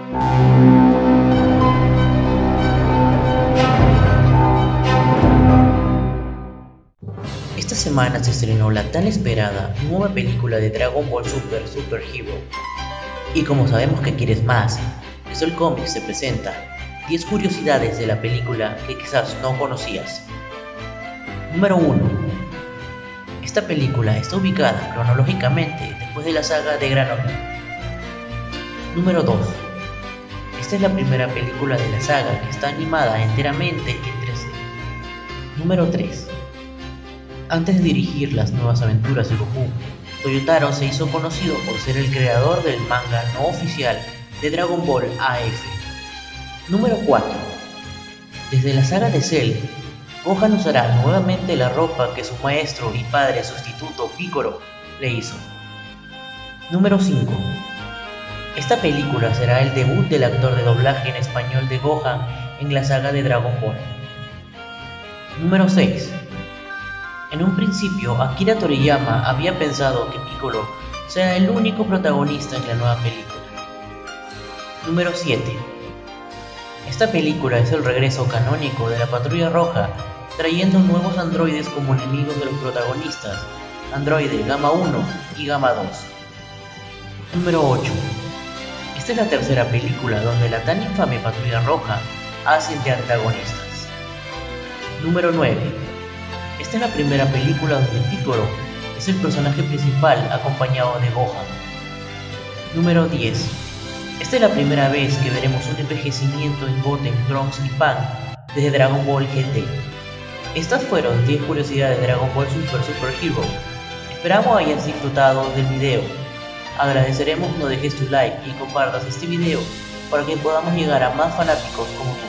Esta semana se estrenó la tan esperada nueva película de Dragon Ball Super Hero. Y como sabemos que quieres más, Visual Comics te presenta 10 curiosidades de la película que quizás no conocías. Número 1. Esta película está ubicada cronológicamente después de la saga de Granola. Número 2. Esta es la primera película de la saga que está animada enteramente en 3D. Número 3. Antes de dirigir las nuevas aventuras de Goku, Toyotaro se hizo conocido por ser el creador del manga no oficial de Dragon Ball AF. Número 4. Desde la saga de Cell, Gohan usará nuevamente la ropa que su maestro y padre sustituto Piccolo le hizo. Número 5. Esta película será el debut del actor de doblaje en español de Gohan en la saga de Dragon Ball. Número 6. En un principio, Akira Toriyama había pensado que Piccolo sea el único protagonista en la nueva película. Número 7. Esta película es el regreso canónico de la Patrulla Roja, trayendo nuevos androides como enemigos de los protagonistas, androide Gamma 1 y Gamma 2. Número 8. Esta es la tercera película donde la tan infame Patrulla Roja hace de antagonistas. Número 9. Esta es la primera película donde Piccolo es el personaje principal acompañado de Gohan. Número 10. Esta es la primera vez que veremos un envejecimiento en Goten, Trunks y Pan desde Dragon Ball GT. Estas fueron 10 curiosidades de Dragon Ball Super Hero. Esperamos hayas disfrutado del video. Agradeceremos no dejes tu like y compartas este video para que podamos llegar a más fanáticos como tú.